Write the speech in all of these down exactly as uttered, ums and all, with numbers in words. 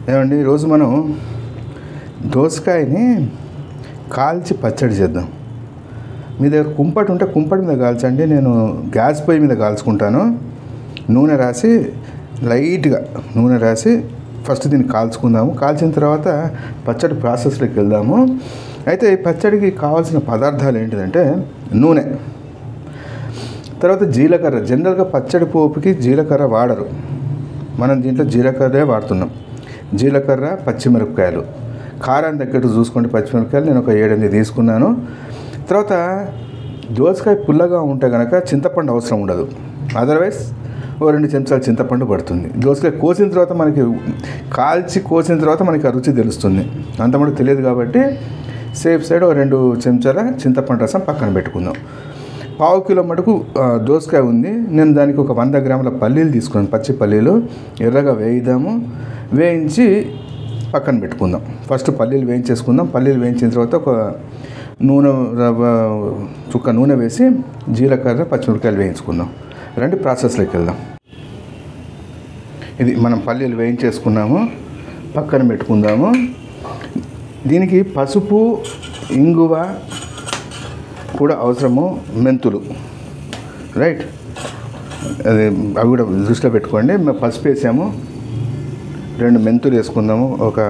ఏమండి ఈరోజు మనం దోసకాయని కాల్చి పచ్చడి చేద్దాం. మీ దగ్గర కుంపటి ఉంటే కుంపటి మీద కాల్చండి. నేను గ్యాస్ పొయ్యి మీద కాల్చుకుంటాను. నూనె రాసి లైట్గా నూనె రాసి ఫస్ట్ దీన్ని కాల్చుకుందాము. కాల్చిన తర్వాత పచ్చడి ప్రాసెస్లోకి వెళ్దాము. అయితే ఈ పచ్చడికి కావాల్సిన పదార్థాలు ఏంటిదంటే నూనె, తర్వాత జీలకర్ర. జనరల్గా పచ్చడి పోపుకి జీలకర్ర వాడరు, మనం దీంట్లో జీలకర్రే వాడుతున్నాం. జీలకర్ర, పచ్చిమిరపకాయలు, కారం తగ్గట్టు చూసుకోండి. పచ్చిమిరపకాయలు నేను ఒక ఏడెనిమిది తీసుకున్నాను. తర్వాత దోసకాయ పుల్లగా ఉంటే కనుక చింతపండు అవసరం ఉండదు, అదర్వైజ్ ఓ రెండు చెంచాలు చింతపండు పడుతుంది. దోసకాయ కోసిన తర్వాత మనకి కాల్చి కోసిన తర్వాత మనకి ఆ రుచి తెలుస్తుంది, అంత మనకు తెలియదు. కాబట్టి సేఫ్ సైడ్ ఓ రెండు చెంచాల చింతపండు రసం పక్కన పెట్టుకుందాం. పావు కిలో మటుకు దోసకాయ ఉంది. నేను దానికి ఒక వంద గ్రాముల పల్లీలు తీసుకున్నాను, పచ్చి పల్లీలు. ఎర్రగా వేయిద్దాము, వేయించి పక్కన పెట్టుకుందాం. ఫస్ట్ పల్లీలు వేయించేసుకుందాం. పల్లీలు వేయించిన తర్వాత ఒక నూనె చుక్క నూనె వేసి జీలకర్ర, పచ్చిమిరపకాయలు వేయించుకుందాం. రండి ప్రాసెస్లోకి వెళ్దాం. ఇది మనం పల్లీలు వేయించేసుకున్నాము, పక్కన పెట్టుకుందాము. దీనికి పసుపు, ఇంగువ కూడా అవసరము, మెంతులు, రైట్. అది అవి కూడా దృష్టిలో పెట్టుకోండి. మేము పసుపు వేసాము, రెండు మెంతులు వేసుకుందాము, ఒక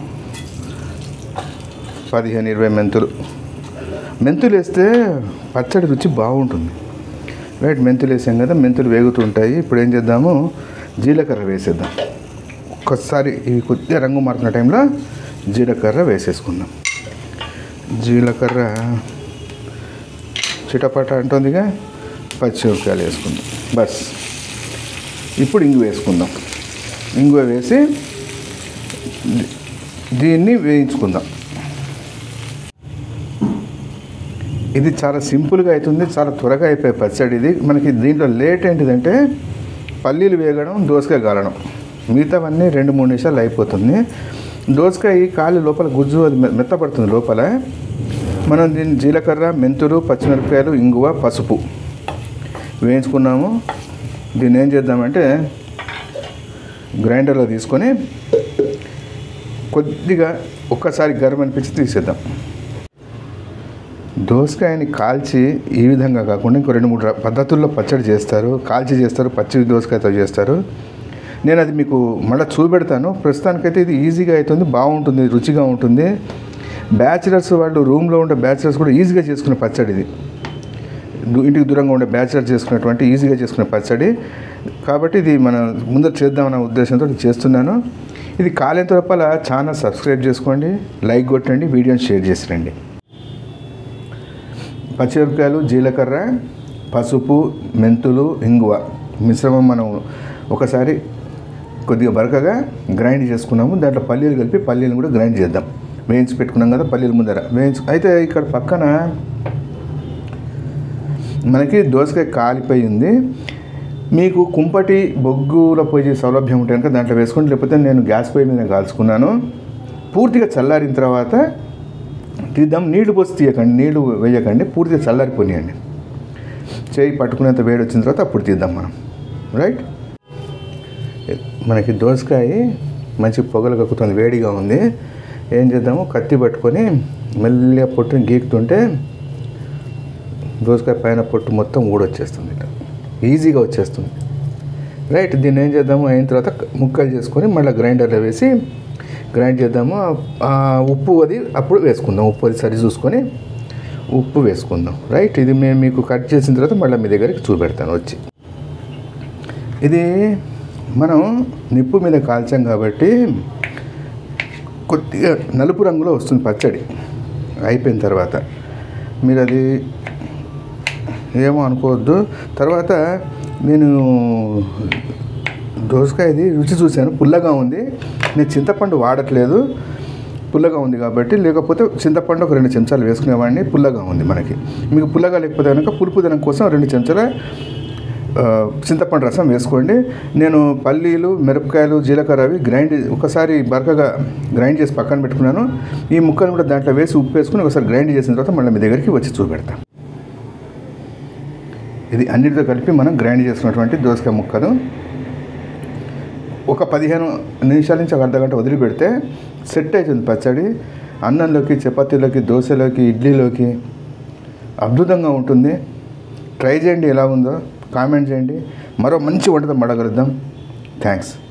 పదిహేను ఇరవై మెంతులు. మెంతులు వేస్తే పచ్చడి రుచి బాగుంటుంది, రైట్. మెంతులు వేసాం కదా, మెంతులు వేగుతుంటాయి. ఇప్పుడు ఏం చేద్దాము, జీలకర్ర వేసేద్దాం. ఒక్కసారి ఇవి కొద్దిగా రంగు మారుతున్న టైంలో జీలకర్ర వేసేసుకుందాం. జీలకర్ర చిటపట అంటుందిగా, పచ్చిమిరపకాయలు వేసుకుందాం. బస్. ఇప్పుడు ఇంగు వేసుకుందాం. ఇంగువ వేసి దీన్ని వేయించుకుందాం. ఇది చాలా సింపుల్గా అవుతుంది, చాలా త్వరగా అయిపోయే పచ్చడి ఇది. మనకి దీంట్లో లేట్ ఏంటిదంటే పల్లీలు వేగడం, దోసకాయ కాలడం. మిగతావన్నీ రెండు మూడు నిమిషాలు అయిపోతుంది. దోసకాయ కాలి లోపల గుజ్జు అది మెత్తపడుతుంది లోపల. మనం దీన్ని జీలకర్ర, మెంతులు, పచ్చిమిరపకాయలు, ఇంగువ, పసుపు వేయించుకున్నాము. దీన్ని ఏం చేద్దామంటే గ్రైండర్లో తీసుకొని కొద్దిగా ఒక్కసారి గరం అనిపించి తీసేద్దాం. దోసకాయని కాల్చి ఈ విధంగా కాకుండా ఇంకో రెండు మూడు పద్ధతుల్లో పచ్చడి చేస్తారు. కాల్చి చేస్తారు, పచ్చి దోసకాయతో చేస్తారు. నేను అది మీకు మళ్ళీ చూపెడతాను. ప్రస్తుతానికైతే ఇది ఈజీగా అవుతుంది, బాగుంటుంది, రుచిగా ఉంటుంది. బ్యాచిలర్స్ వాళ్ళు, రూమ్లో ఉండే బ్యాచిలర్స్ కూడా ఈజీగా చేసుకునే పచ్చడి ఇది. ఇంటికి దూరంగా ఉండే బ్యాచిలర్స్ చేసుకునేటువంటి ఈజీగా చేసుకునే పచ్చడి కాబట్టి ఇది మనం ముందర చేద్దామన్న ఉద్దేశంతో చేస్తున్నాను. ఇది కాలేంత లోపల ఛానల్ సబ్స్క్రైబ్ చేసుకోండి, లైక్ కొట్టండి, వీడియోని షేర్ చేసి రండి. పచ్చిమిరపకాయలు, జీలకర్ర, పసుపు, మెంతులు, ఇంగువ మిశ్రమం మనం ఒకసారి కొద్దిగా బరకగా గ్రైండ్ చేసుకున్నాము. దాంట్లో పల్లీలు కలిపి పల్లీలు కూడా గ్రైండ్ చేద్దాం. వేయించి పెట్టుకున్నాం కదా పల్లీలు ముందర వేయించు. అయితే ఇక్కడ పక్కన మనకి దోసకాయ కాలిపోయి ఉంది. మీకు కుంపటి బొగ్గుల పొయ్యి సౌలభ్యం ఉంటే కనుక దాంట్లో వేసుకోండి, లేకపోతే నేను గ్యాస్ పొయ్యి మీద కాల్చుకున్నాను. పూర్తిగా చల్లారిన తర్వాత తీద్దాం. నీళ్లు పోసి తీయకండి, నీళ్లు వేయకండి, పూర్తిగా చల్లారిపోనియండి. చేయి పట్టుకునేంత వేడి వచ్చిన తర్వాత అప్పుడు తీద్దాం మనం, రైట్. మనకి దోసకాయ మంచి పొగలు కక్కుతుంది, వేడిగా ఉంది. ఏం చేద్దాము, కత్తి పట్టుకొని మెల్లిగా పొట్టుని గీకుతుంటే దోసకాయ పైన పొట్టు మొత్తం ఊడొచ్చేస్తుంది, ఇట్లా ఈజీగా వచ్చేస్తుంది, రైట్. దీన్ని ఏం చేద్దాము, అయిన తర్వాత ముక్కలు చేసుకొని మళ్ళీ గ్రైండర్లో వేసి గ్రైండ్ చేద్దాము. ఉప్పు అది అప్పుడు వేసుకుందాం, ఉప్పు అది సరి చూసుకొని ఉప్పు వేసుకుందాం, రైట్. ఇది మేము మీకు కట్ చేసిన తర్వాత మళ్ళీ మీ దగ్గరికి చూపెడతాను వచ్చి. ఇది మనం నిప్పు మీద కాల్చాం కాబట్టి కొద్దిగా నలుపు రంగులో వస్తుంది పచ్చడి అయిపోయిన తర్వాత. మీరు అది ఏమో అనుకోవద్దు. తర్వాత నేను దోసకాయది రుచి చూశాను, పుల్లగా ఉంది. నేను చింతపండు వాడట్లేదు, పుల్లగా ఉంది కాబట్టి. లేకపోతే చింతపండు ఒక రెండు చెంచాలు వేసుకునేవాడిని, పుల్లగా ఉంది మనకి. మీకు పుల్లగా లేకపోతే కనుక పులుపు దనం కోసం రెండు చెంచాల చింతపండు రసం వేసుకోండి. నేను పల్లీలు, మిరపకాయలు, జీలకర్ర అవి గ్రైండ్ ఒకసారి బరకగా గ్రైండ్ చేసి పక్కన పెట్టుకున్నాను. ఈ ముక్కను కూడా దాంట్లో వేసి ఉప్పు వేసుకుని ఒకసారి గ్రైండ్ చేసిన తర్వాత మళ్ళీ మీ దగ్గరికి వచ్చి చూపెడతాను. ఇది అన్నిటితో కలిపి మనం గ్రైండ్ చేసుకున్నటువంటి దోసకాయ ముక్కలు ఒక పదిహేను నిమిషాల నుంచి ఒక అర్ధ గంట వదిలిపెడితే సెట్ అవుతుంది పచ్చడి. అన్నంలోకి, చపాతీలోకి, దోశలోకి, ఇడ్లీలోకి అద్భుతంగా ఉంటుంది. ట్రై చేయండి, ఎలా ఉందో కామెంట్ చేయండి. మరో మంచి వంటతో మడగలుద్దాం. థ్యాంక్స్.